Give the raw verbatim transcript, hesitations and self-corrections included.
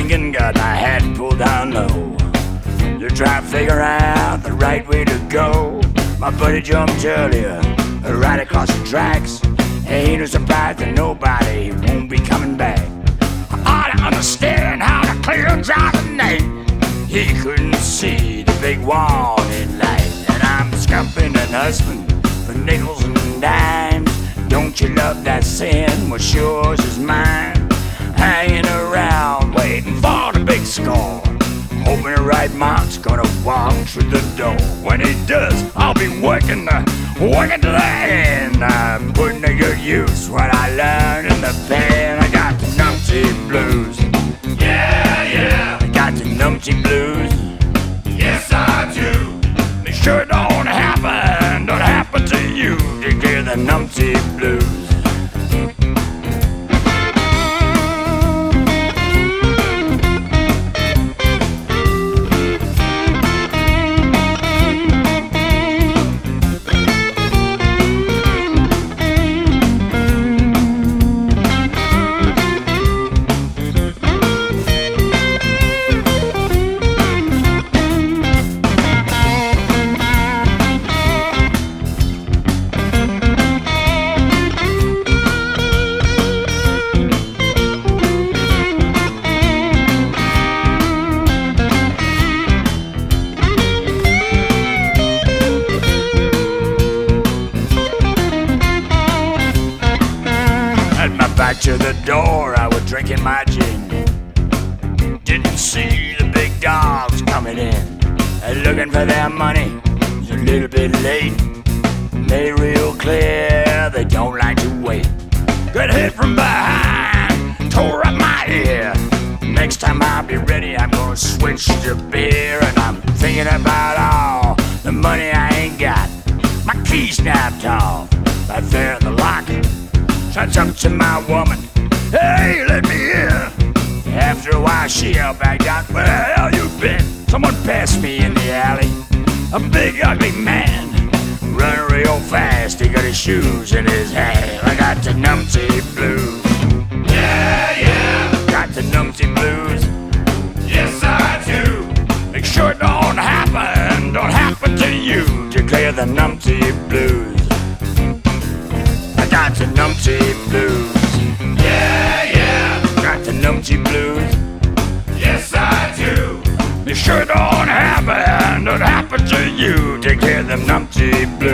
thinking, got my hat pulled down low. You're trying to figure out the right way to go. My buddy jumped earlier, right across the tracks. Ain't no surprise to nobody, he won't be coming back. I ought to understand how to clear a driving night. He couldn't see the big warning light. And I'm scumping and hustling for nickels and dimes. Don't you love that sin? What's yours is mine. Hanging around, waiting for the big score. Hoping the right mark's gonna walk through the door. When he does, I'll be working the, working to the end. I'm putting to good use what I learned in the pen. I got the Numptie Blues. Yeah, yeah. I got the Numptie Blues. Yes, I do. Make sure it don't happen, don't happen to you. To hear the Numptie Blues. Back to the door, I was drinking my gin. Didn't see the big dogs coming in. Looking for their money, it's a little bit late. Made real clear, they don't like to wait. Got hit from behind, tore up my ear. Next time I'll be ready, I'm gonna switch to beer. And I'm thinking about all the money I ain't got. My key snapped off, right there in the locker. So I jumped to my woman, hey, let me in. After a while she yelled back out, where the hell you been? Someone passed me in the alley, a big ugly man, running real fast, he got his shoes in his hand. I got the Numptie Blues. Yeah, yeah. Got the Numptie Blues. Yes, I do. Make sure it don't happen, don't happen to you. Declare the Numptie Blues. I got the Numptie Blues. Yeah, yeah. Got the Numptie Blues. Yes, I do. Make sure it don't happen, don't happen to you. Take care of them Numptie Blues.